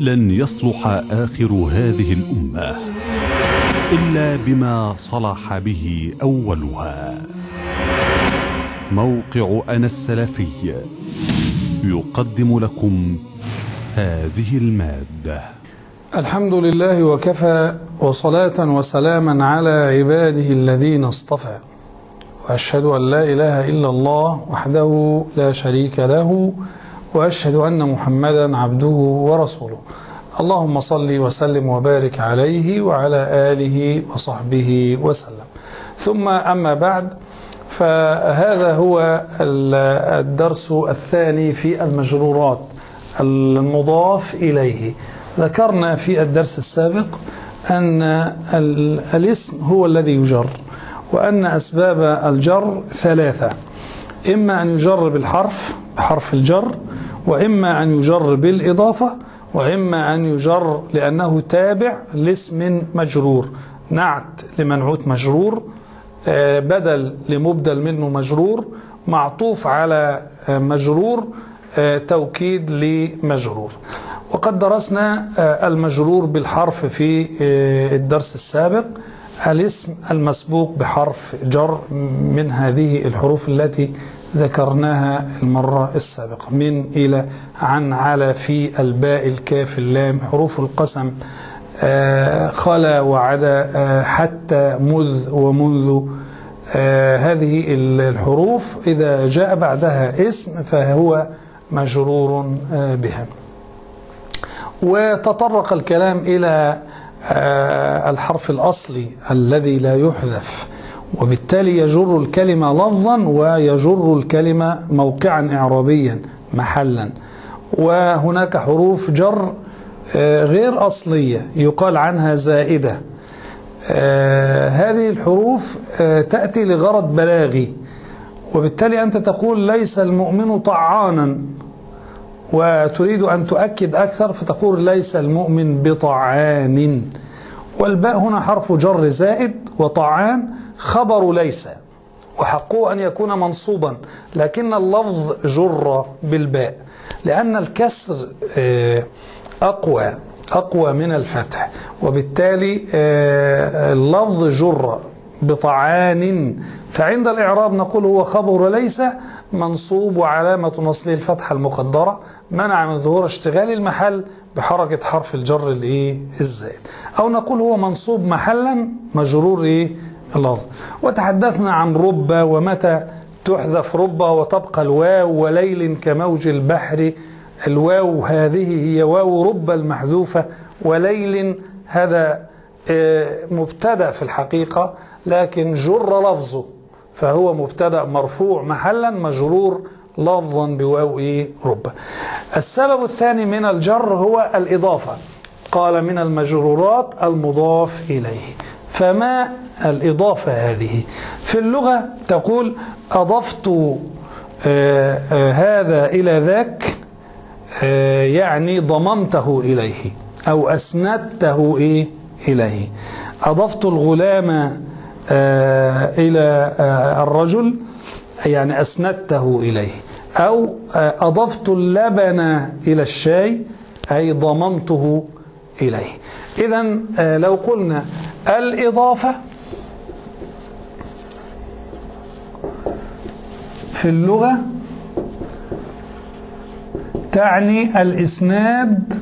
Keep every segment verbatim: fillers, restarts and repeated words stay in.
لن يصلح آخر هذه الأمة إلا بما صلح به أولها. موقع أنا السلفي يقدم لكم هذه المادة. الحمد لله وكفى، وصلاة وسلاما على عباده الذين اصطفى، وأشهد أن لا إله إلا الله وحده لا شريك له، وأشهد أن محمدا عبده ورسوله. اللهم صل وسلم وبارك عليه وعلى آله وصحبه وسلم. ثم أما بعد، فهذا هو الدرس الثاني في المجرورات المضاف إليه. ذكرنا في الدرس السابق أن الاسم هو الذي يجر، وأن أسباب الجر ثلاثة: إما أن يجر بالحرف بحرف الجر، وإما أن يجر بالإضافة، وإما أن يجر لأنه تابع لاسم مجرور، نعت لمنعوت مجرور، بدل لمبدل منه مجرور، معطوف على مجرور، توكيد لمجرور. وقد درسنا المجرور بالحرف في الدرس السابق، الاسم المسبوق بحرف جر من هذه الحروف التي ذكرناها المرة السابقة: من، إلى، عن، على، في، الباء، الكاف، اللام، حروف القسم، خلا وعدا، حتى، مذ ومنذ. هذه الحروف إذا جاء بعدها اسم فهو مجرور بها. وتطرق الكلام إلى الحرف الأصلي الذي لا يحذف، وبالتالي يجر الكلمة لفظا ويجر الكلمة موقعا إعرابيا محلا. وهناك حروف جر غير أصلية يقال عنها زائدة. هذه الحروف تأتي لغرض بلاغي، وبالتالي أنت تقول ليس المؤمن طعانا، وتريد أن تؤكد أكثر فتقول ليس المؤمن بطعان. والباء هنا حرف جر زائد، وطعان خبر ليس، وحقه أن يكون منصوبا، لكن اللفظ جر بالباء لأن الكسر أقوى أقوى من الفتح، وبالتالي اللفظ جر بطعان. فعند الإعراب نقول هو خبر ليس منصوب، وعلامة نصبه الفتحة المقدرة منع من ظهور اشتغال المحل بحركة حرف الجر الزائد. أو نقول هو منصوب محلا مجرور اللفظ. وتحدثنا عن رب، ومتى تحذف رب وتبقى الواو، وليل كموج البحر. الواو هذه هي واو رب المحذوفة، وليل هذا مبتدأ في الحقيقة لكن جر لفظه، فهو مبتدأ مرفوع محلا مجرور لفظا بواو رب. السبب الثاني من الجر هو الإضافة. قال من المجرورات المضاف إليه. فما الإضافة هذه؟ في اللغة تقول أضفت آآ آآ هذا إلى ذاك، يعني ضممته إليه أو أسندته إيه إليه. أضفت الغلام إلى الرجل يعني أسندته إليه. أو أضفت اللبن إلى الشاي أي ضممته إليه. إذن لو قلنا الإضافة في اللغة تعني الإسناد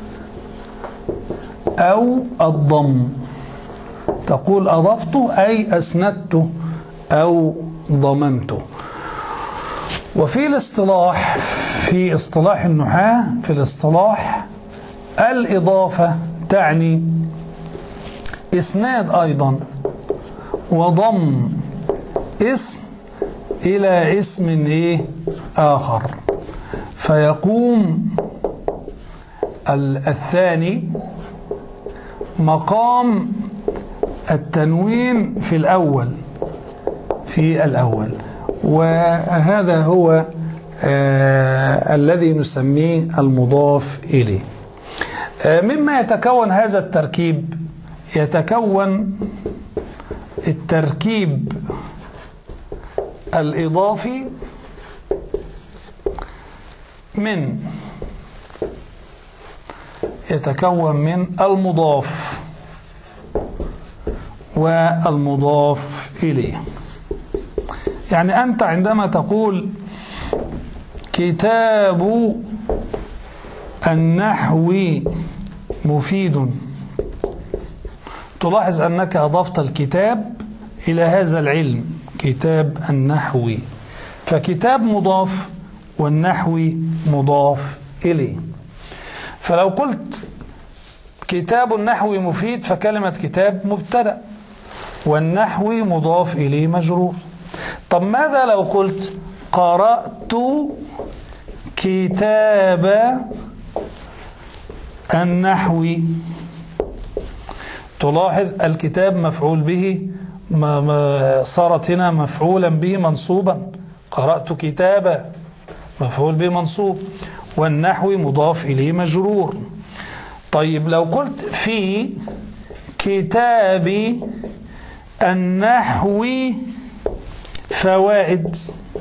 أو الضم. تقول أضفته أي أسندته أو ضممته. وفي الاصطلاح، في اصطلاح النحاة، في الاصطلاح الإضافة تعني إسناد أيضا وضم اسم إلى اسم إيه آخر، فيقوم الثاني مقام التنوين في الأول في الأول وهذا هو آه الذي نسميه المضاف إليه. آه مما يتكون هذا التركيب، يتكون التركيب الإضافي من يتكون من المضاف والمضاف إليه. يعني أنت عندما تقول كتاب النحو مفيد، تلاحظ أنك أضفت الكتاب إلى هذا العلم، كتاب النحو، فكتاب مضاف والنحو مضاف إليه. فلو قلت كتاب النحو مفيد فكلمة كتاب مبتدأ والنحو مضاف إليه مجرور. طب ماذا لو قلت قرأت كتاب النحو؟ تلاحظ الكتاب مفعول به، صارت هنا مفعولا به منصوبا، قرأت كتابا مفعول به منصوب، والنحو مضاف إليه مجرور. طيب لو قلت في كتاب النحو فوائد،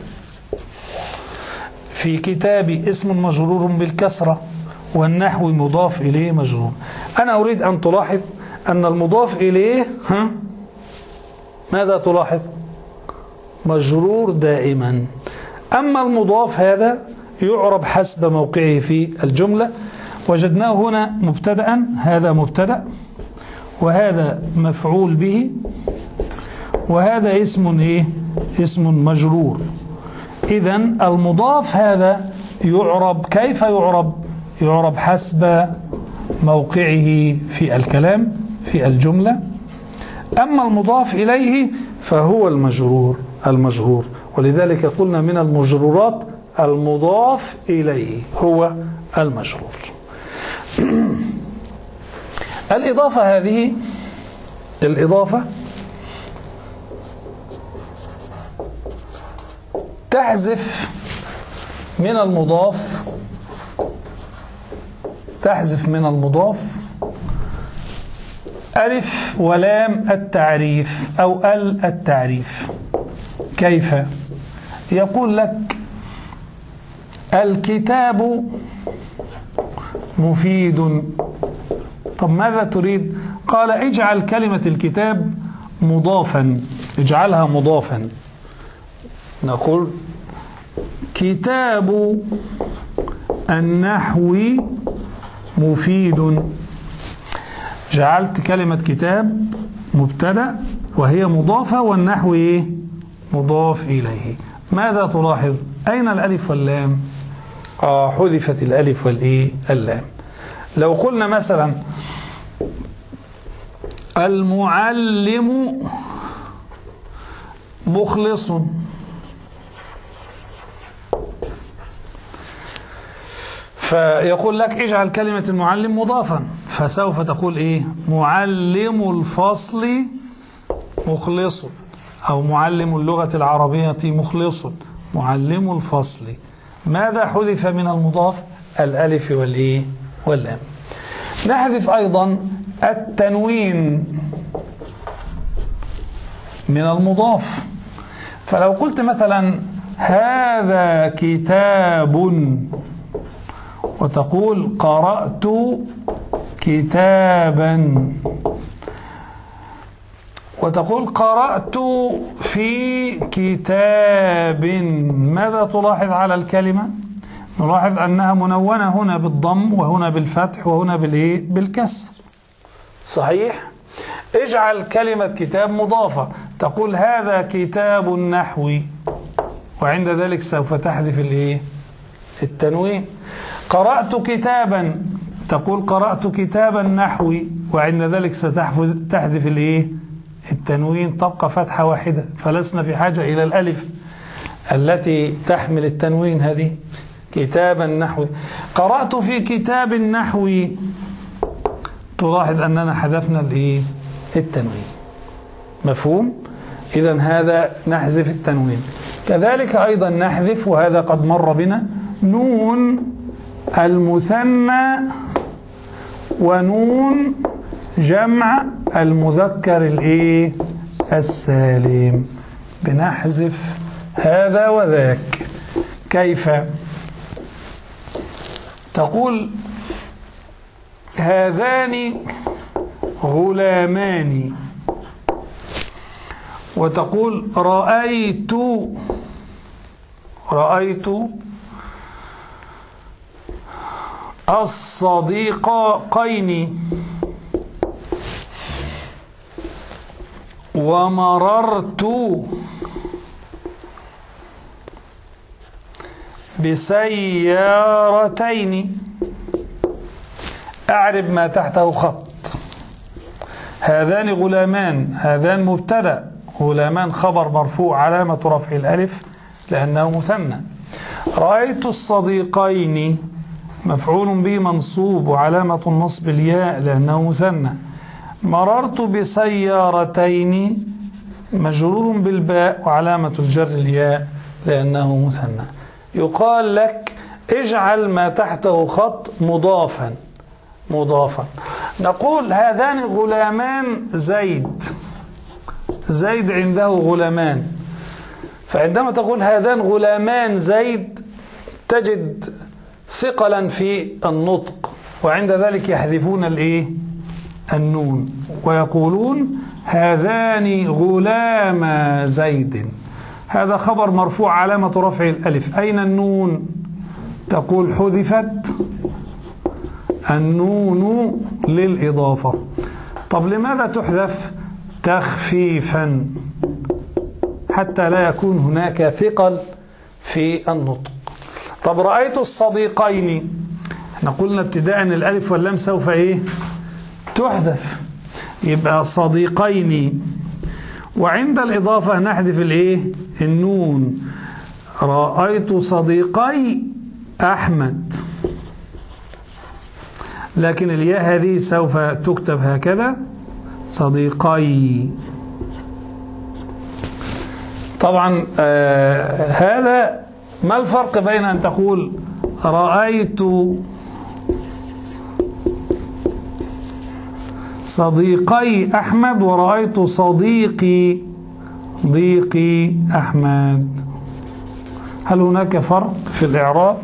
في كتاب اسم مجرور بالكسرة والنحو مضاف إليه مجرور. أنا أريد أن تلاحظ أن المضاف إليه ها ماذا تلاحظ؟ مجرور دائما، أما المضاف هذا يعرب حسب موقعه في الجملة. وجدناه هنا مبتدأ، هذا مبتدأ وهذا مفعول به وهذا اسم ايه؟ اسم مجرور. إذن المضاف هذا يعرب كيف يعرب؟ يعرب حسب موقعه في الكلام في الجملة. أما المضاف إليه فهو المجرور المجرور ولذلك قلنا من المجرورات المضاف إليه هو المجرور. الإضافة هذه الإضافة تحذف من المضاف تحذف من المضاف ألف ولام التعريف أو ال التعريف. كيف؟ يقول لك الكتاب مفيد. طب ماذا تريد؟ قال اجعل كلمة الكتاب مضافا، اجعلها مضافا. نقول كتاب النحو مفيد، جعلت كلمة كتاب مبتدأ وهي مضافة والنحو ايه؟ مضاف إليه. ماذا تلاحظ؟ أين الألف واللام؟ آه حذفت الألف والإيه؟ اللام. لو قلنا مثلا المعلم مخلص، فيقول لك اجعل كلمة المعلم مضافا، فسوف تقول ايه؟ معلم الفصل مخلص، أو معلم اللغة العربية مخلص، معلم الفصل. ماذا حذف من المضاف؟ الألف والإيه؟ واللام. نحذف أيضا التنوين من المضاف. فلو قلت مثلا هذا كتاب وتقول قرأت كتابا، وتقول قرأت في كتاب، ماذا تلاحظ على الكلمة؟ نلاحظ أنها منونة هنا بالضم وهنا بالفتح وهنا بالإيه؟ بالكسر. صحيح؟ اجعل كلمة كتاب مضافة، تقول هذا كتاب النحو، وعند ذلك سوف تحذف الإيه؟ التنوين. قرأت كتابا، تقول قرأت كتاب النحو، وعند ذلك ستحذف الإيه؟ التنوين. تبقى فتحة واحدة، فلسنا في حاجة إلى الألف التي تحمل التنوين هذه. كتاب النحو. قرأت في كتاب النحو، تلاحظ أننا حذفنا الإيه؟ التنوين. مفهوم؟ إذن هذا نحذف التنوين. كذلك أيضا نحذف، وهذا قد مر بنا، نون المثنى ونون جمع المذكر الإيه؟ السالم. بنحذف هذا وذاك. كيف؟ تقول هذان غلامان، وتقول رأيت رأيت الصديقين ومررت بسيارتين. أعرب ما تحته خط. هذان غلامان، هذان مبتدأ، غلامان خبر مرفوع علامة رفع الألف لأنه مثنى. رأيت الصديقين مفعول به منصوب وعلامة النصب الياء لأنه مثنى. مررت بسيارتين مجرور بالباء وعلامة الجر الياء لأنه مثنى. يقال لك اجعل ما تحته خط مضافا مضافا. نقول هذان غلامان زيد، زيد عنده غلامان، فعندما تقول هذان غلامان زيد تجد ثقلا في النطق، وعند ذلك يحذفون الايه النون ويقولون هذان غلاما زيد. هذا خبر مرفوع علامة رفع الألف. أين النون؟ تقول حذفت النون للإضافة. طب لماذا تحذف؟ تخفيفا حتى لا يكون هناك ثقل في النطق. طب رأيت الصديقين، احنا قلنا ابتداء الألف واللام سوف ايه تحذف، يبقى صديقين، وعند الإضافة نحذف الايه النون. رأيت صديقي أحمد، لكن الياء هذه سوف تكتب هكذا صديقي. طبعا آه هذا ما الفرق بين أن تقول رأيت صديقي أحمد ورأيت صديقي ضيقي أحمد؟ هل هناك فرق في الإعراب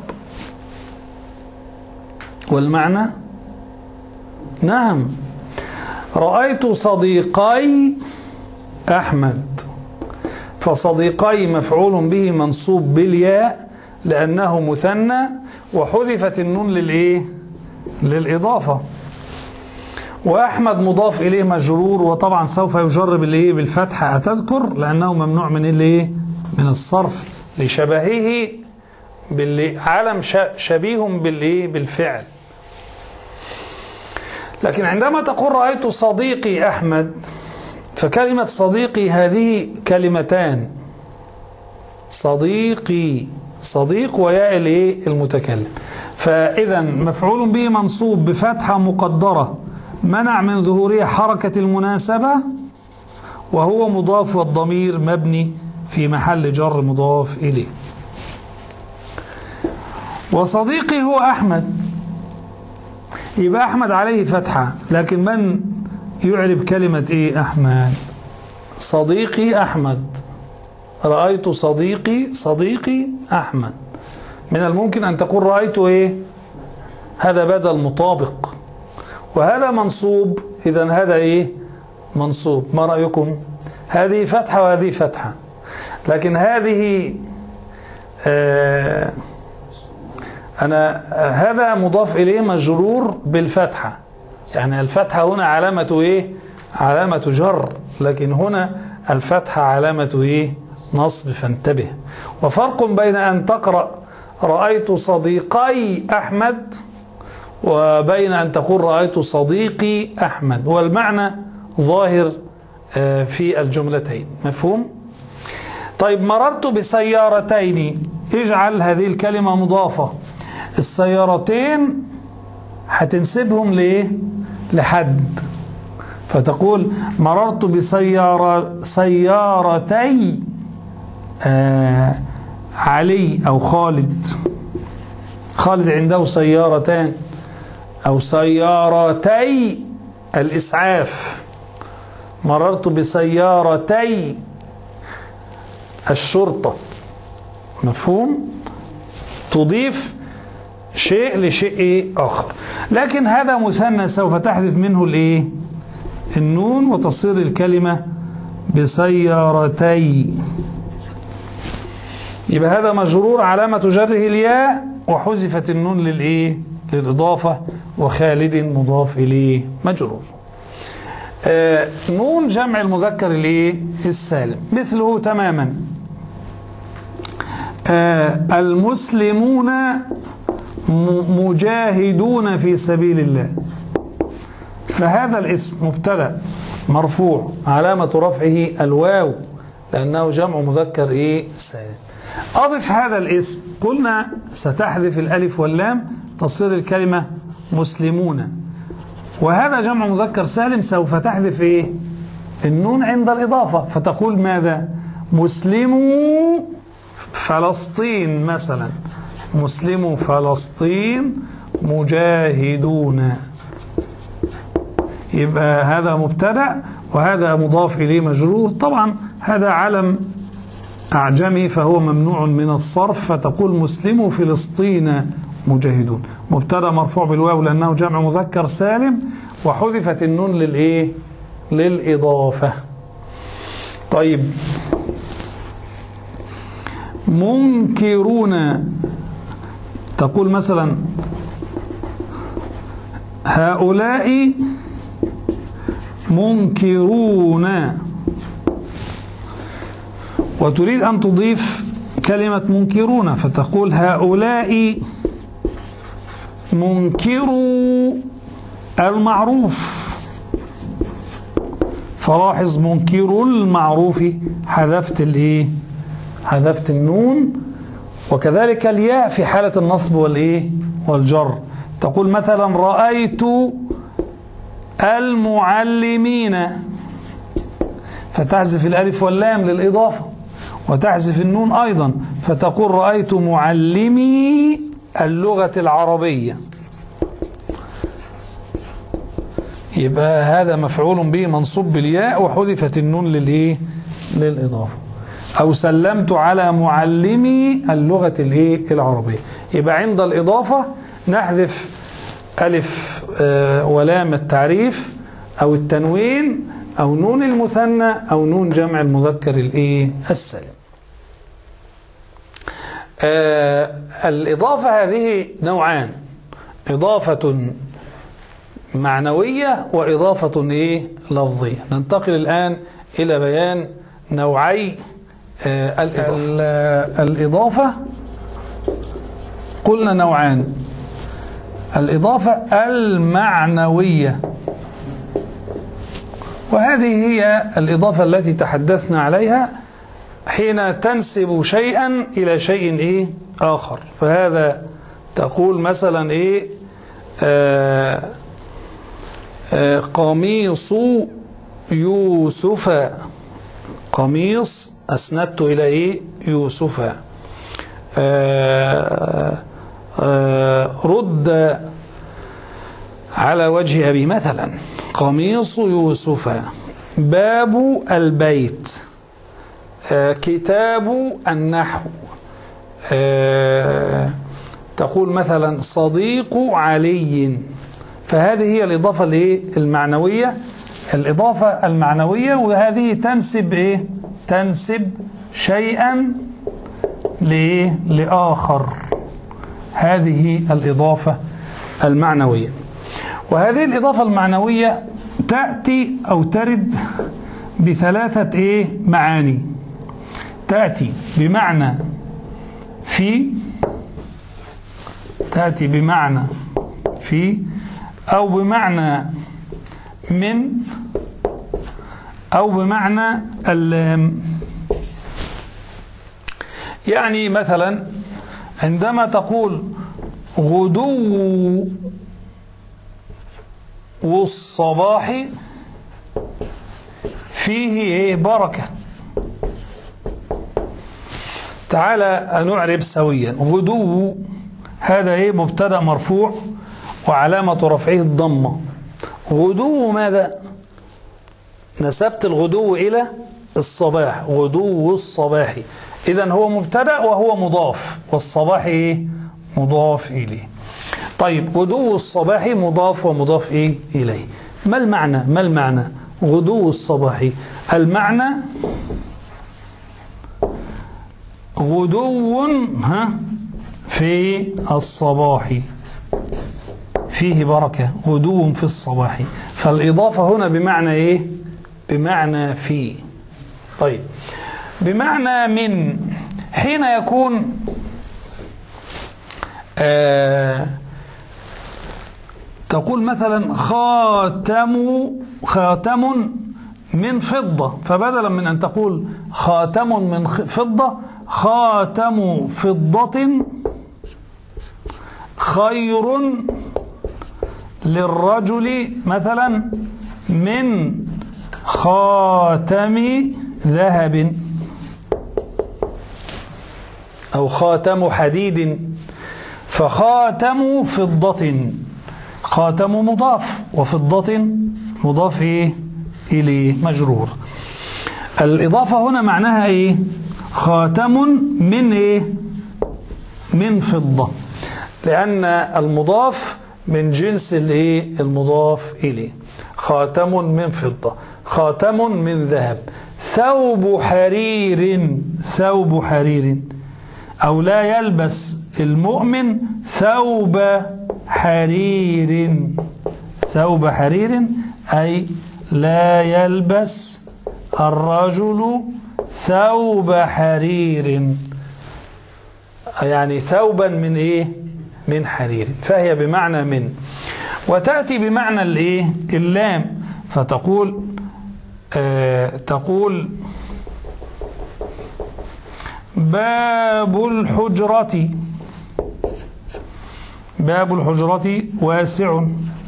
والمعنى؟ نعم. رأيت صديقي أحمد، فصديقي مفعول به منصوب بالياء لأنه مثنى وحذفت النون للإيه للإضافة، وأحمد مضاف إليه مجرور، وطبعا سوف يجر بالإيه بالفتحة أتذكر لأنه ممنوع من الإيه من الصرف لشبهه باللي علم شبيه بالإيه بالفعل. لكن عندما تقول رأيت صديقي أحمد، فكلمة صديقي هذه كلمتان، صديقي صديق وياء الايه المتكلم، فإذا مفعول به منصوب بفتحة مقدرة منع من ظهورها حركة المناسبة، وهو مضاف والضمير مبني في محل جر مضاف إليه. وصديقي هو أحمد، يبقى أحمد عليه فتحة، لكن من يعرب كلمة إيه أحمد؟ صديقي أحمد. رأيت صديقي صديقي أحمد. من الممكن أن تقول رأيت إيه؟ هذا بدل مطابق، وهذا منصوب، إذن هذا إيه منصوب. ما رأيكم؟ هذه فتحة وهذه فتحة، لكن هذه آه أنا هذا مضاف إليه مجرور بالفتحة، يعني الفتحة هنا علامة إيه علامة جر، لكن هنا الفتحة علامة إيه نصب، فانتبه. وفرق بين أن تقرأ رأيت صديقي أحمد وبين أن تقول رأيت صديقي أحمد، والمعنى ظاهر في الجملتين. مفهوم؟ طيب مررت بسيارتين، اجعل هذه الكلمة مضافة. السيارتين هتنسبهم ليه؟ لحد، فتقول مررت بسيارة سيارتي آه علي أو خالد. خالد عنده سيارتان، أو سيارتي الإسعاف. مررت بسيارتي الشرطة. مفهوم؟ تضيف شيء لشيء إيه آخر. لكن هذا مثنى سوف تحذف منه الإيه النون وتصير الكلمة بسيارتي. يبقى هذا مجرور علامة جره الياء وحذفت النون للإيه للإضافة، وخالد مضاف إليه مجرور. آه نون جمع المذكر الإيه السالم مثله تماما. آه المسلمون مجاهدون في سبيل الله، فهذا الاسم مبتدأ مرفوع علامة رفعه الواو لأنه جمع مذكر إيه سالم. أضف هذا الاسم، قلنا ستحذف الألف واللام تصير الكلمة مسلمون، وهذا جمع مذكر سالم سوف تحذف إيه النون عند الإضافة، فتقول ماذا؟ مسلمو فلسطين مثلا، مسلمو فلسطين مجاهدون. يبقى هذا مبتدأ وهذا مضاف إليه مجرور. طبعا هذا علم أعجمي فهو ممنوع من الصرف، فتقول مسلمو فلسطين مجاهدون، مبتدأ مرفوع بالواو لأنه جمع مذكر سالم وحذفت النون للإيه للإضافة. طيب منكرون، تقول مثلا هؤلاء منكرون، وتريد أن تضيف كلمة منكرون فتقول هؤلاء منكروا المعروف. فلاحظ منكر المعروف حذفت الايه حذفت النون، وكذلك الياء في حالة النصب والايه والجر. تقول مثلا رأيت المعلمين، فتحذف الألف واللام للإضافة وتحذف النون أيضا، فتقول رأيت معلمي اللغة العربية. يبقى هذا مفعول به منصوب بالياء وحذفت النون للإيه للإضافة. أو سلمت على معلمي اللغة الإيه العربية. يبقى عند الإضافة نحذف ألف ولام التعريف أو التنوين أو نون المثنى أو نون جمع المذكر الإيه السالم. آه الإضافة هذه نوعان، إضافة معنوية وإضافة إيه لفظية. ننتقل الآن إلى بيان نوعي آه الإضافة. الإضافة قلنا نوعان، الإضافة المعنوية، وهذه هي الإضافة التي تحدثنا عليها حين تنسب شيئا إلى شيء إيه آخر. فهذا تقول مثلا إيه آه آه قميص يوسف، قميص أسندت إلى إيه يوسف. آه آه رد على وجه أبي مثلا، قميص يوسف. باب البيت، آه كتاب النحو. آه تقول مثلا صديق علي. فهذه هي الإضافة المعنوية، الإضافة المعنوية، وهذه تنسب إيه؟ تنسب شيئا لإيه؟ لآخر. هذه الإضافة المعنوية. وهذه الإضافة المعنوية تأتي أو ترد بثلاثة إيه معاني. تأتي بمعنى في، تأتي بمعنى في، أو بمعنى من، أو بمعنى اللام. يعني مثلا عندما تقول غدو والصباح فيه ايه بركة. تعالى نعرب سويا. غدو هذا ايه مبتدأ مرفوع وعلامة رفعه الضمة. غدو ماذا؟ نسبت الغدو إلى الصباح، غدو الصباح. إذن هو مبتدأ وهو مضاف، والصباح ايه مضاف إليه. طيب غدو الصباح مضاف ومضاف إيه إليه. ما المعنى ما المعنى غدو الصباح؟ المعنى غدو ها في الصباح فيه بركة، غدو في الصباح، فالإضافة هنا بمعنى إيه؟ بمعنى في. طيب بمعنى من، حين يكون آه تقول مثلا خاتم خاتم من فضة، فبدلا من أن تقول خاتم من فضة خاتم فضة خير للرجل مثلا من خاتم ذهب أو خاتم حديد. فخاتم فضة، خاتم مضاف وفضة مضاف إيه إليه مجرور. الإضافة هنا معناها إيه؟ خاتم من إيه؟ من فضة، لأن المضاف من جنس الإيه؟ المضاف إليه. خاتم من فضة، خاتم من ذهب، ثوب حرير، ثوب حرير، أو لا يلبس المؤمن ثوب حرير، ثوب حرير أي لا يلبس الرجل ثوب حرير، يعني ثوبا من إيه؟ من حرير، فهي بمعنى من. وتأتي بمعنى الإيه؟ اللام، فتقول آه تقول باب الحجرة، باب الحجرة واسع،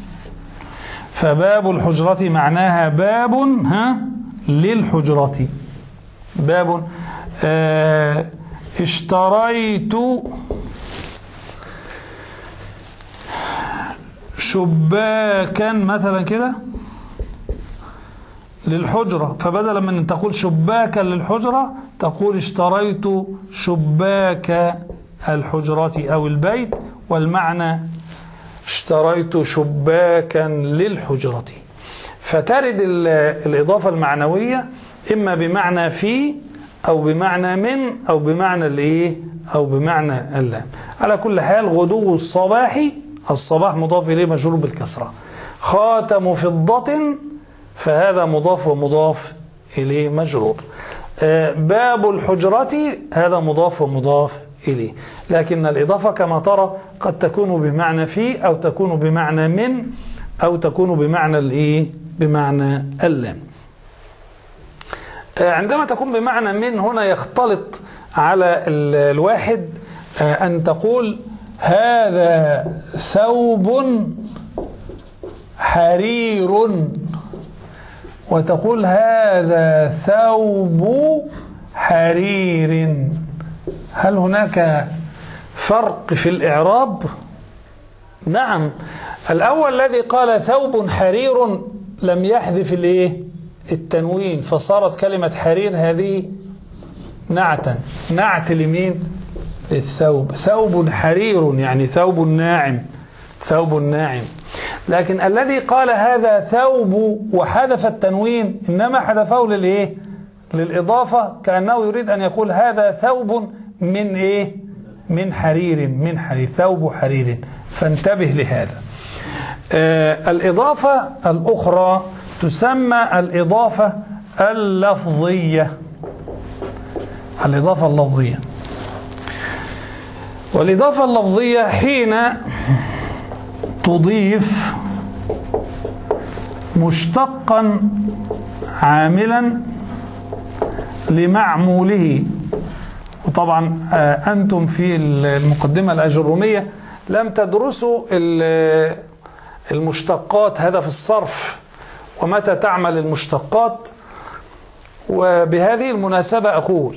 فباب الحجرة معناها باب ها للحجرة. باب آه اشتريت شباكا مثلا كده للحجرة، فبدلا من أن تقول شباكا للحجرة تقول اشتريت شباك الحجرة أو البيت، والمعنى اشتريت شباكا للحجرة. فترد الإضافة المعنوية إما بمعنى في أو بمعنى من أو بمعنى الإيه أو بمعنى اللام. على كل حال غدو الصباح، الصباح مضاف إليه مجرور بالكسرة. خاتم فضة فهذا مضاف ومضاف إليه مجرور. باب الحجرة هذا مضاف ومضاف إليه. لكن الإضافة كما ترى قد تكون بمعنى في أو تكون بمعنى من أو تكون بمعنى الإيه بمعنى اللام. عندما تكون بمعنى من هنا يختلط على الواحد أن تقول هذا ثوب حرير، وتقول هذا ثوب حرير. هل هناك فرق في الإعراب؟ نعم. الأول الذي قال ثوب حرير لم يحذف الايه التنوين، فصارت كلمة حرير هذه نعتا، نعت لمين؟ للثوب. ثوب حرير يعني ثوب ناعم، ثوب ناعم. لكن الذي قال هذا ثوب وحذف التنوين إنما حذفه للإيه؟ للإضافة، كأنه يريد أن يقول هذا ثوب من إيه؟ من حرير، من حرير، ثوب حرير. فانتبه لهذا. آه الإضافة الأخرى تسمى الإضافة اللفظية، الإضافة اللفظية. والإضافة اللفظية حين تضيف مشتقا عاملا لمعموله. وطبعا أنتم في المقدمة الأجرومية لم تدرسوا المشتقات، هذا في الصرف ومتى تعمل المشتقات. وبهذه المناسبة أقول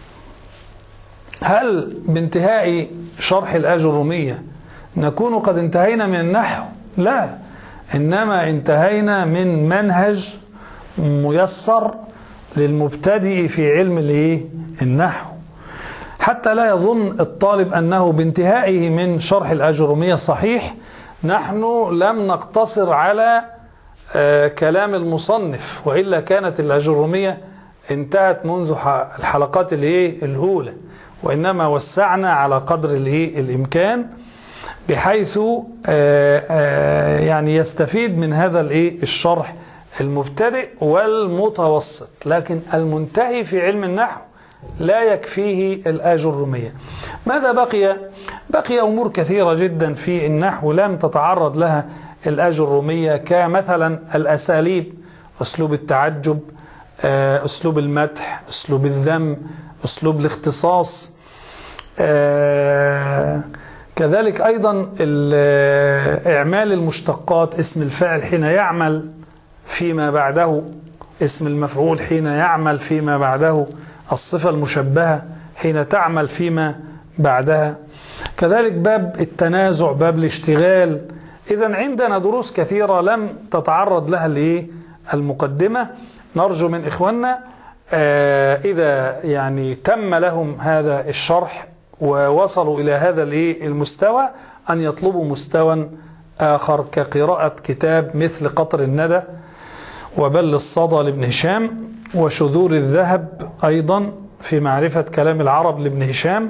هل بانتهاء شرح الأجرومية نكون قد انتهينا من النحو؟ لا، إنما انتهينا من منهج ميسر للمبتدئ في علم النحو. حتى لا يظن الطالب أنه بانتهائه من شرح الأجرومية صحيح نحن لم نقتصر على آه كلام المصنف، وإلا كانت الأجرومية انتهت منذ الحلقات الأولى، وإنما وسعنا على قدر الإمكان بحيث آآ آآ يعني يستفيد من هذا الشرح المبتدئ والمتوسط، لكن المنتهي في علم النحو لا يكفيه الأجرومية. ماذا بقي؟ بقي أمور كثيرة جدا في النحو لم تتعرض لها الأجرومية، كمثلا الأساليب، أسلوب التعجب، أسلوب المدح، أسلوب الذم، أسلوب الاختصاص، كذلك أيضا إعمال المشتقات، اسم الفاعل حين يعمل فيما بعده اسم المفعول، حين يعمل فيما بعده الصفة المشبهة حين تعمل فيما بعدها، كذلك باب التنازع، باب الاشتغال. إذن عندنا دروس كثيرة لم تتعرض لها المقدمة. نرجو من إخواننا إذا يعني تم لهم هذا الشرح ووصلوا إلى هذا المستوى أن يطلبوا مستوى آخر كقراءة كتاب مثل قطر الندى وبل الصدى لابن هشام، وشذور الذهب أيضا في معرفة كلام العرب لابن هشام.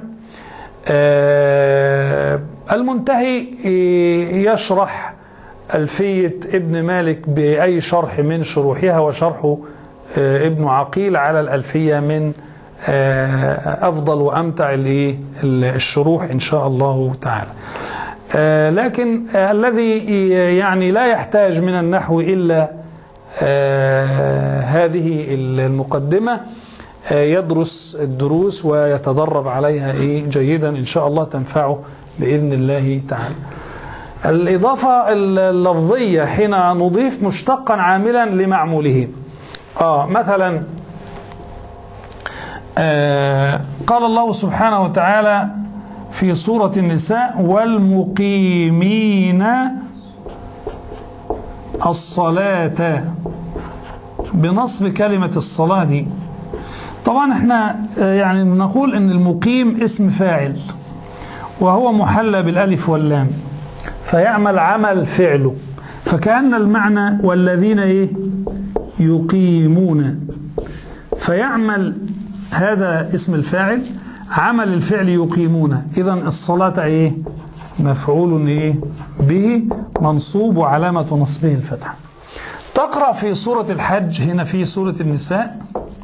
المنتهي يشرح ألفية ابن مالك بأي شرح من شروحها، وشرحه ابن عقيل على الألفية من أفضل وأمتع الشروح إن شاء الله تعالى. لكن الذي يعني لا يحتاج من النحو إلا هذه المقدمة يدرس الدروس ويتدرب عليها جيدا إن شاء الله تنفعه بإذن الله تعالى. الإضافة اللفظية حين نضيف مشتقا عاملا لمعموله. آه مثلا آه قال الله سبحانه وتعالى في سورة النساء: والمقيمين الصلاة، بنصب كلمة الصلاة دي. طبعا احنا يعني نقول ان المقيم اسم فاعل وهو محلى بالالف واللام، فيعمل عمل فعله، فكأن المعنى والذين ايه يقيمون، فيعمل هذا اسم الفاعل عمل الفعل يقيمون. إذن الصلاة ايه مفعول ايه به منصوب وعلامة نصبه الفتحة. تقرأ في سورة الحج، هنا في سورة النساء،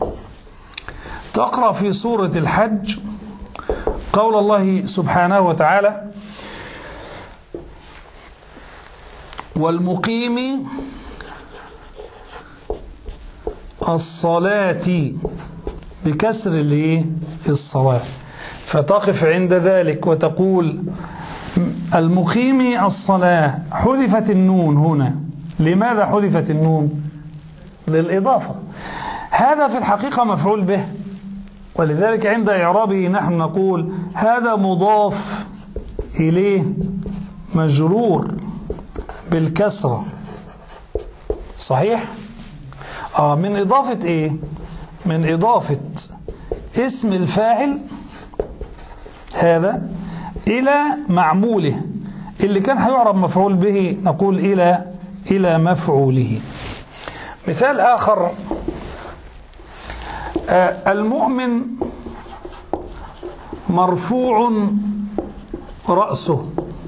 تقرأ في سورة الحج قول الله سبحانه وتعالى: والمقيم الصلاة، بكسر الايه الصلاة، فتقف عند ذلك وتقول: المقيم الصلاة. حذفت النون هنا. لماذا حذفت النون؟ للإضافة. هذا في الحقيقة مفعول به، ولذلك عند إعرابه نحن نقول هذا مضاف إليه مجرور بالكسرة. صحيح؟ آه من إضافة إيه؟ من إضافة اسم الفاعل هذا إلى معموله اللي كان هيعرب مفعول به، نقول إلى إلى مفعوله. مثال آخر: آه المؤمن مرفوع رأسه،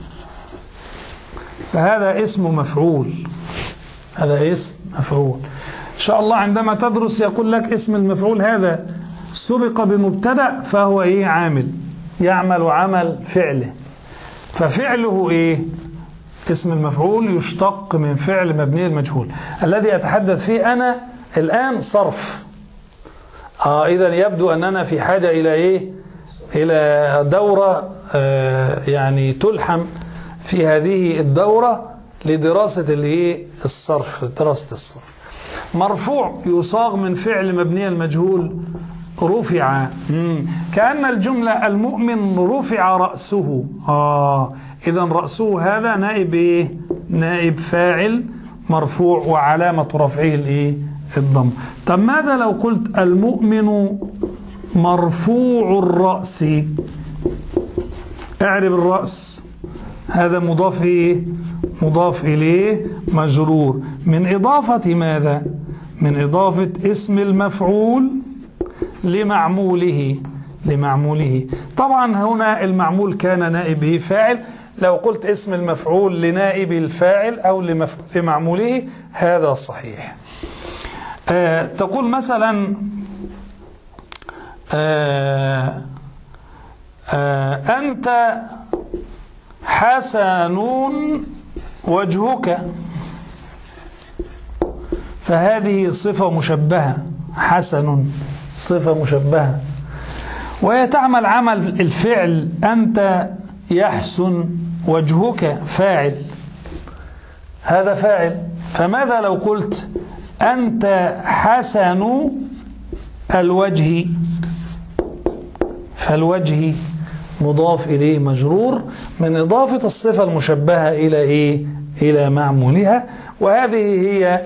فهذا اسم مفعول، هذا اسم مفعول. إن شاء الله عندما تدرس يقول لك اسم المفعول هذا سبق بمبتدأ فهو إيه عامل، يعمل عمل فعله، ففعله إيه اسم المفعول يشتق من فعل مبني المجهول. الذي أتحدث فيه أنا الآن صرف. آه إذن يبدو أننا في حاجة إلى إيه إلى دورة آه يعني تلحم في هذه الدورة لدراسة الإيه الصرف، دراسة الصرف. مرفوع يصاغ من فعل مبني المجهول رفع. مم. كأن الجملة المؤمن رفع رأسه. آه إذن رأسه هذا نائب إيه؟ نائب فاعل مرفوع وعلامة رفعه الإيه؟ الضم. طب ماذا لو قلت المؤمن مرفوع الرأس. اعرب الرأس، هذا مضاف إيه؟ مضاف إليه مجرور من إضافة ماذا؟ من إضافة اسم المفعول لمعموله لمعموله. طبعا هنا المعمول كان نائبه فاعل، لو قلت اسم المفعول لنائب الفاعل أو لمعموله هذا صحيح. آه تقول مثلا آه آه أنت حسن وجهك، فهذه صفة مشبهة، حسن صفة مشبهة، وهي تعمل عمل الفعل أنت يحسن وجهك فاعل، هذا فاعل. فماذا لو قلت أنت حسن الوجه؟ فالوجه مضاف إليه مجرور من إضافة الصفة المشبهة إلى إيه؟ إلى معمولها، وهذه هي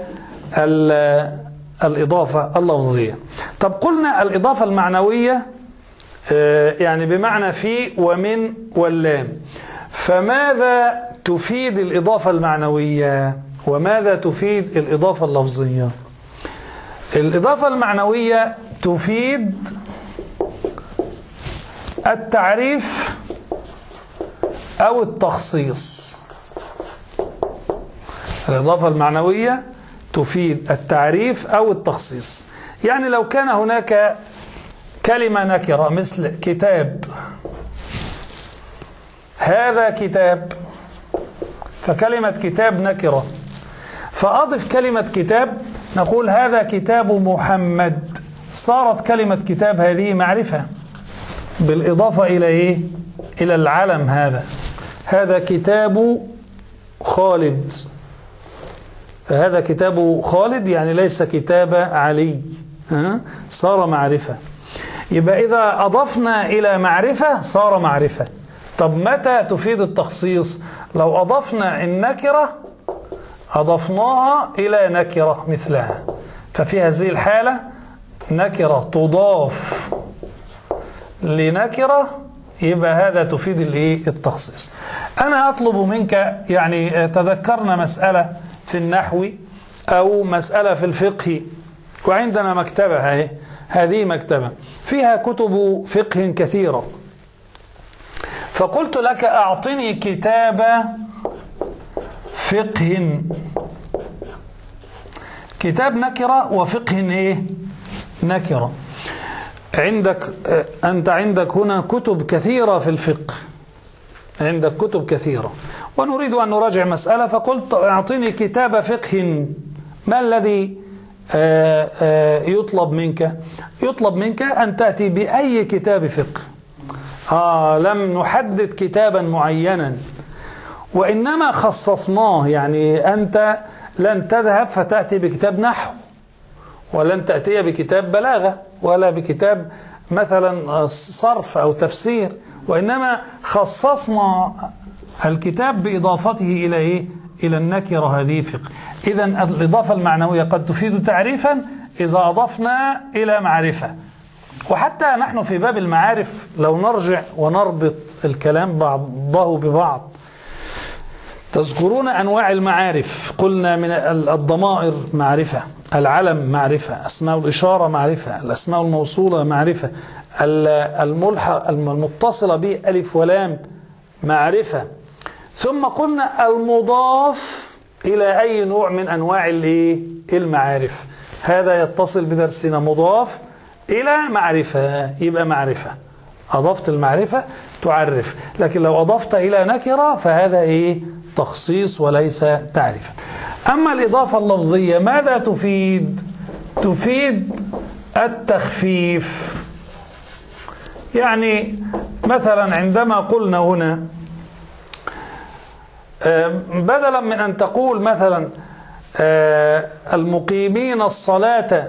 الإضافة اللفظية. طب قلنا الإضافة المعنوية يعني بمعنى في ومن واللام، فماذا تفيد الإضافة المعنوية وماذا تفيد الإضافة اللفظية؟ الإضافة المعنوية تفيد التعريف أو التخصيص. الإضافة المعنوية تفيد التعريف أو التخصيص. يعني لو كان هناك كلمة نكرة مثل كتاب، هذا كتاب، فكلمة كتاب نكرة، فأضف كلمة كتاب، نقول هذا كتاب محمد، صارت كلمة كتاب هذه معرفة بالإضافة إلى إيه؟ إلى العلم. هذا هذا كتاب خالد، فهذا كتاب خالد يعني ليس كتاب علي، ها؟ صار معرفة. يبقى إذا أضفنا إلى معرفة صار معرفة. طب متى تفيد التخصيص؟ لو أضفنا النكرة أضفناها إلى نكرة مثلها، ففي هذه الحالة نكرة تضاف لنكرة، يبقى هذا تفيد التخصيص. أنا أطلب منك، يعني تذكرنا مسألة في النحو أو مسألة في الفقه، وعندنا مكتبة هذه هذه مكتبة فيها كتب فقه كثيرة، فقلت لك أعطني كتاب فقه، كتاب نكرة وفقه إيه؟ نكرة. عندك أنت عندك هنا كتب كثيرة في الفقه، عندك كتب كثيرة ونريد أن نراجع مسألة، فقلت أعطني كتاب فقه. ما الذي يطلب منك؟ يطلب منك أن تأتي بأي كتاب فقه. آه لم نحدد كتابا معينا، وإنما خصصناه. يعني أنت لن تذهب فتأتي بكتاب نحو، ولن تأتي بكتاب بلاغة، ولا بكتاب مثلا صرف أو تفسير، وإنما خصصنا الكتاب بإضافته إلى إيه؟ إلى النكرة هذه فقه. إذن الإضافة المعنوية قد تفيد تعريفا إذا أضفنا إلى معرفة. وحتى نحن في باب المعارف لو نرجع ونربط الكلام بعضه ببعض، تذكرون أنواع المعارف، قلنا من الضمائر معرفة، العلم معرفة، أسماء الإشارة معرفة، الأسماء الموصولة معرفة، الملحق المتصلة به ألف ولام معرفة، ثم قلنا المضاف إلى أي نوع من أنواع المعارف. هذا يتصل بدرسنا، مضاف إلى معرفة يبقى معرفة، أضفت المعرفة تعرف. لكن لو أضفت إلى نكرة فهذا إيه؟ تخصيص وليس تعريف. أما الإضافة اللفظية ماذا تفيد؟ تفيد التخفيف. يعني مثلا عندما قلنا هنا بدلا من أن تقول مثلا المقيمين الصلاة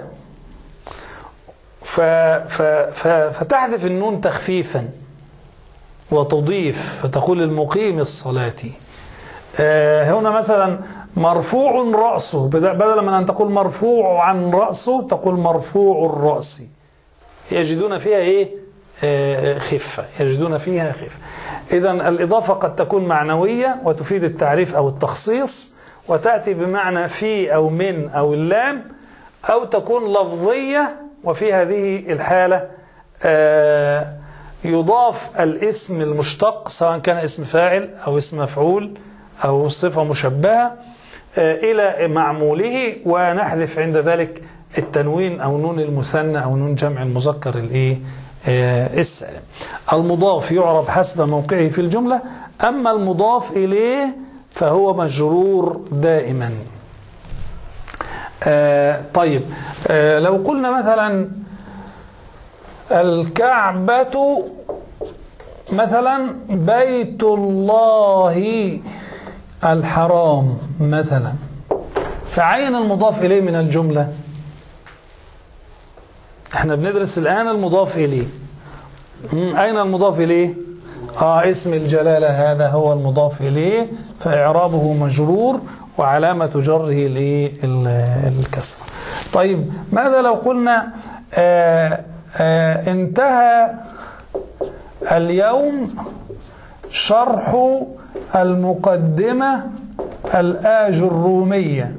فتحذف النون تخفيفا وتضيف فتقول المقيم الصلاة. هنا مثلا مرفوع رأسه، بدلا من أن تقول مرفوع عن رأسه تقول مرفوع الرأس. يجدون فيها إيه؟ آه خفة، يجدون فيها خفة. إذن الإضافة قد تكون معنوية وتفيد التعريف أو التخصيص، وتأتي بمعنى في أو من أو اللام، أو تكون لفظية، وفي هذه الحالة آه يضاف الاسم المشتق سواء كان اسم فاعل أو اسم مفعول أو صفة مشبهة آه إلى معموله، ونحذف عند ذلك التنوين أو نون المثنى أو نون جمع المذكر الإيه آه السالم. المضاف يعرب حسب موقعه في الجملة، أما المضاف إليه فهو مجرور دائما. آه طيب آه لو قلنا مثلا الكعبة مثلا بيت الله الحرام مثلا، فعين المضاف إليه من الجملة. احنا بندرس الآن المضاف إليه. أين المضاف إليه؟ آه اسم الجلالة هذا هو المضاف إليه، فإعرابه مجرور وعلامة جره الكسرة. طيب ماذا لو قلنا آه آه انتهى اليوم شرح المقدمة الآجرومية،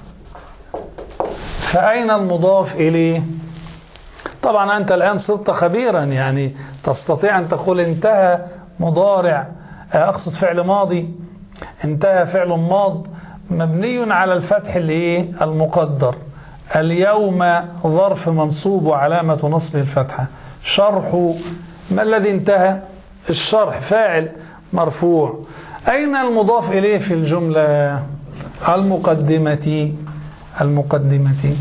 فأين المضاف إليه؟ طبعا أنت الآن صرت خبيرا، يعني تستطيع أن تقول انتهى مضارع، أقصد فعل ماضي، انتهى فعل ماض مبني على الفتح المقدر، اليوم ظرف منصوب وعلامة نصبه الفتحة، شرح ما الذي انتهى؟ الشرح فاعل مرفوع. أين المضاف إليه في الجملة؟ المقدمة. المقدمة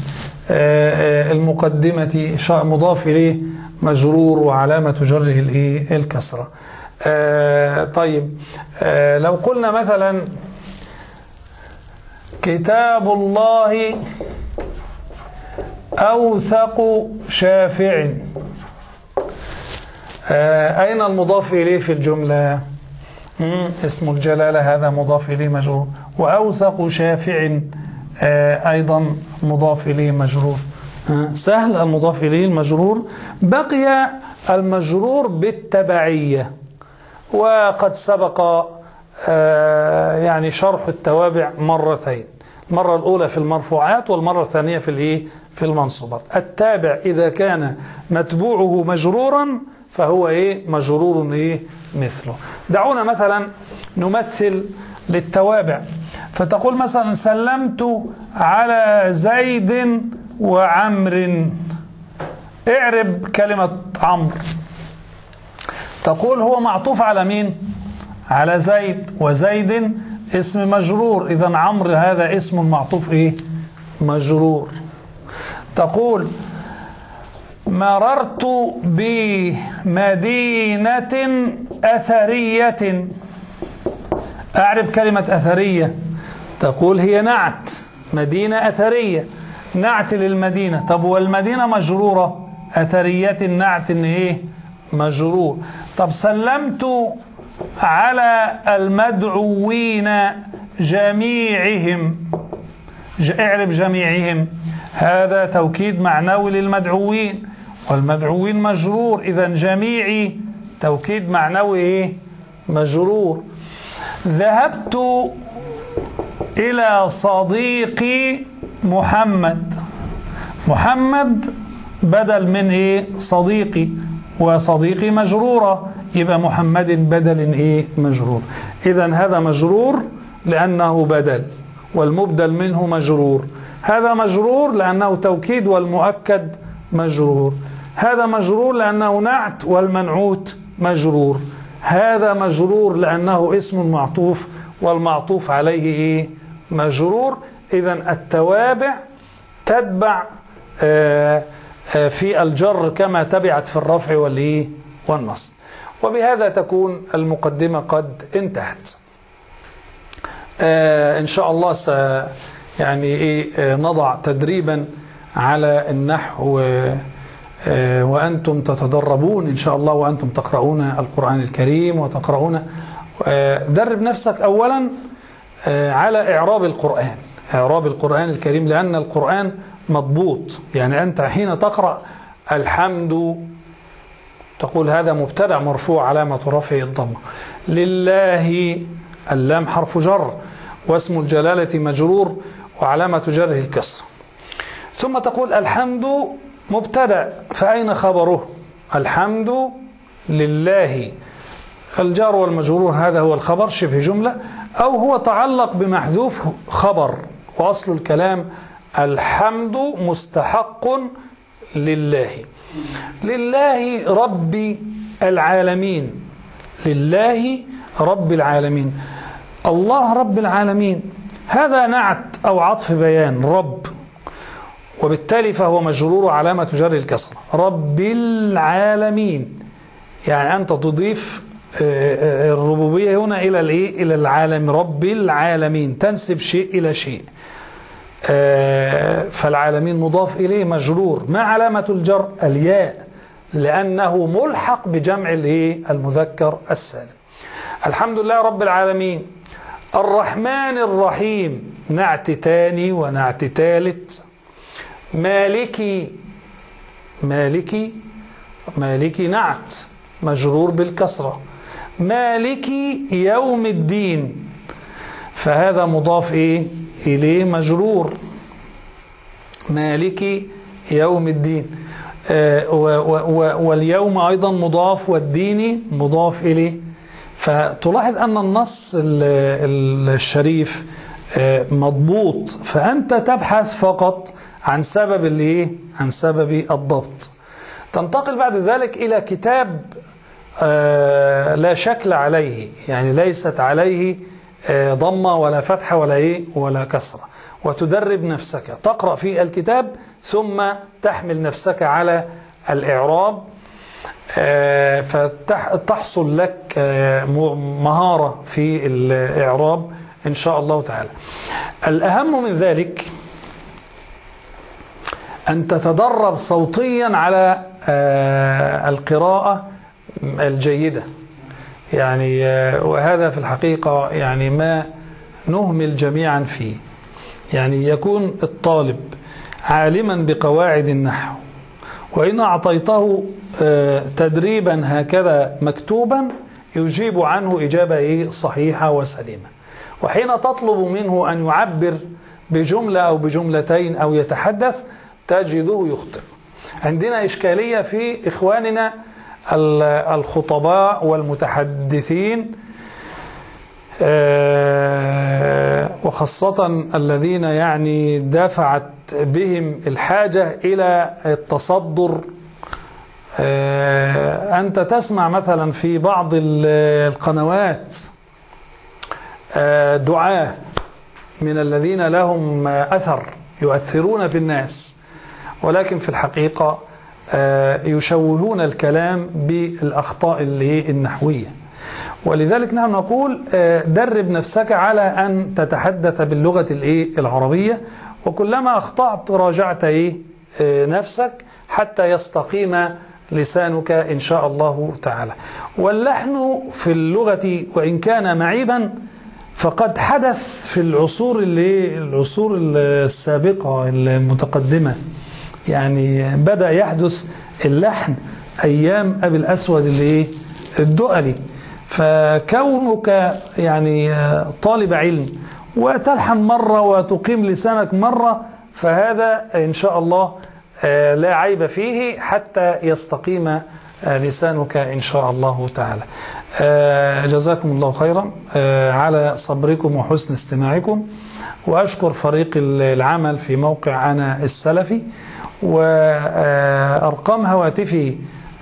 المقدمة مضاف إليه مجرور وعلامة جره الكسرة. طيب لو قلنا مثلا كتاب الله أوثق شافع، أين المضاف إليه في الجملة؟ اسم الجلالة هذا مضاف إليه مجرور، وأوثق شافع أيضا مضاف إليه مجرور. سهل المضاف إليه المجرور. بقي المجرور بالتبعية، وقد سبق يعني شرح التوابع مرتين، المرة الأولى في المرفوعات والمرة الثانية في الإيه في المنصوبات. التابع إذا كان متبوعه مجرورا فهو إيه مجرور إيه مثله. دعونا مثلا نمثل للتوابع، فتقول مثلا سلمت على زيد وعمر، اعرب كلمة عمرو. تقول هو معطوف على مين؟ على زيد، وزيد اسم مجرور، إذن عمرو هذا اسم معطوف إيه مجرور. تقول مررت بمدينة أثرية، أعرب كلمة أثرية. تقول هي نعت، مدينة أثرية نعت للمدينة. طب والمدينة مجرورة، أثرية نعت إيه مجرور. طب سلمت على المدعوين جميعهم، اعرب جميعهم، هذا توكيد معنوي للمدعوين، والمدعوين مجرور، إذن جميعي توكيد معنوي إيه مجرور. ذهبت إلى صديقي محمد، محمد بدل من إيه صديقي، وصديقي مجرورة، يبقى محمد بدل إيه مجرور. إذن هذا مجرور لأنه بدل، والمبدل منه مجرور. هذا مجرور لأنه توكيد والمؤكد مجرور. هذا مجرور لأنه نعت والمنعوت مجرور. هذا مجرور لأنه اسم معطوف والمعطوف عليه إيه مجرور. إذن التوابع تتبع في الجر كما تبعت في الرفع والإيه والنصب. وبهذا تكون المقدمة قد انتهت. إن شاء الله س يعني إيه نضع تدريبا على النحو وأنتم تتدربون إن شاء الله، وأنتم تقرؤون القرآن الكريم وتقرؤون. درب نفسك أولا على إعراب القرآن، إعراب القرآن الكريم، لأن القرآن مضبوط. يعني أنت حين تقرأ الحمد تقول هذا مبتدأ مرفوع علامة رفعه الضمة. لله اللام حرف جر واسم الجلالة مجرور وعلامة جره الكسر. ثم تقول الحمد مبتدأ فأين خبره؟ الحمد لله الجار والمجرور هذا هو الخبر شبه جملة أو هو تعلق بمحذوف خبر، وأصل الكلام الحمد مستحق لله. لله رب العالمين، لله رب العالمين، الله رب العالمين، هذا نعت أو عطف بيان رب، وبالتالي فهو مجرور علامة جر الكسرة. رب العالمين يعني أنت تضيف الربوبية هنا إلى الإيه؟ إلى العالم، رب العالمين تنسب شيء إلى شيء. فالعالمين مضاف إليه مجرور، ما علامة الجر؟ الياء، لأنه ملحق بجمع المذكر السالم. الحمد لله رب العالمين. الرحمن الرحيم نعت تاني ونعت ثالث. مالكي، مالكي مالكي نعت مجرور بالكسرة. مالكي يوم الدين فهذا مضاف إيه؟ إليه مجرور. مالكي يوم الدين. آه واليوم أيضا مضاف والدين مضاف إليه. فتلاحظ أن النص الشريف آه مضبوط، فأنت تبحث فقط عن سبب الإيه؟ عن سبب الضبط. تنتقل بعد ذلك إلى كتاب آه لا شكل عليه، يعني ليست عليه آه ضمة ولا فتحة ولا إيه ولا كسرة، وتدرب نفسك تقرأ في الكتاب ثم تحمل نفسك على الإعراب آه فتحصل لك آه مهارة في الإعراب إن شاء الله تعالى. الأهم من ذلك أن تتدرب صوتيا على آه القراءة الجيدة، يعني آه وهذا في الحقيقة يعني ما نهمل جميعا فيه. يعني يكون الطالب عالما بقواعد النحو، وإن أعطيته آه تدريبا هكذا مكتوبا يجيب عنه إجابة صحيحة وسليمة. وحين تطلب منه أن يعبر بجملة أو بجملتين أو يتحدث تجده يخطئ. عندنا إشكالية في إخواننا الخطباء والمتحدثين وخاصة الذين يعني دفعت بهم الحاجة إلى التصدر. أنت تسمع مثلا في بعض القنوات دعاة من الذين لهم أثر يؤثرون في الناس، ولكن في الحقيقة يشوهون الكلام بالأخطاء النحوية. ولذلك نحن نقول درب نفسك على أن تتحدث باللغة العربية، وكلما أخطأت راجعت نفسك حتى يستقيم لسانك إن شاء الله تعالى. واللحن في اللغة وإن كان معيبا فقد حدث في العصور اللي العصور السابقة المتقدمة، يعني بدأ يحدث اللحن أيام أبي الأسود اللي الدؤلي. فكونك يعني طالب علم وتلحن مرة وتقيم لسانك مرة فهذا إن شاء الله لا عيب فيه حتى يستقيم لسانك إن شاء الله تعالى. جزاكم الله خيرا على صبركم وحسن استماعكم، وأشكر فريق العمل في موقع أنا السلفي، وأرقام هواتفي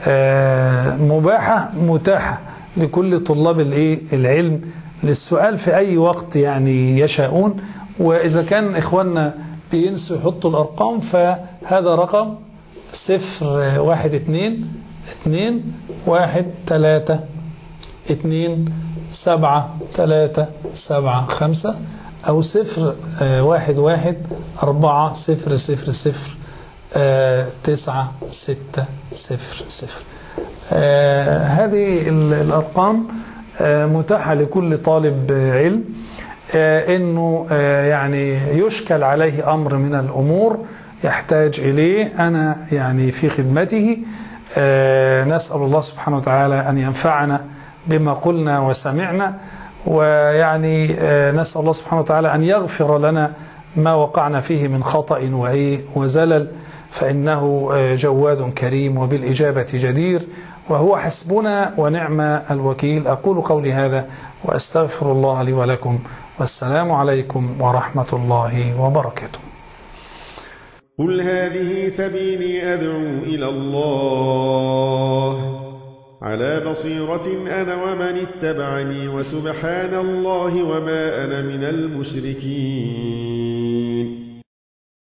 مباحة متاحة لكل طلاب العلم للسؤال في أي وقت يعني يشاءون. وإذا كان إخواننا بينسوا يحطوا الأرقام فهذا رقم صفر واحد اثنين اثنين واحد ثلاثة اثنين سبعة ثلاثة سبعة خمسة أو صفر واحد واحد أربعة صفر صفر صفر تسعة ستة صفر صفر. هذه الأرقام متاحة لكل طالب علم إنه يعني يشكل عليه أمر من الأمور يحتاج إليه أنا يعني في خدمته. نسأل الله سبحانه وتعالى أن ينفعنا بما قلنا وسمعنا، ويعني نسأل الله سبحانه وتعالى أن يغفر لنا ما وقعنا فيه من خطأ وزلل، فإنه جواد كريم وبالإجابة جدير، وهو حسبنا ونعم الوكيل. أقول قولي هذا وأستغفر الله لي ولكم، والسلام عليكم ورحمة الله وبركاته. قل هذه سبيلي أدعو إلى الله على بصيرة أنا ومن اتبعني، وسبحان الله وما أنا من المشركين.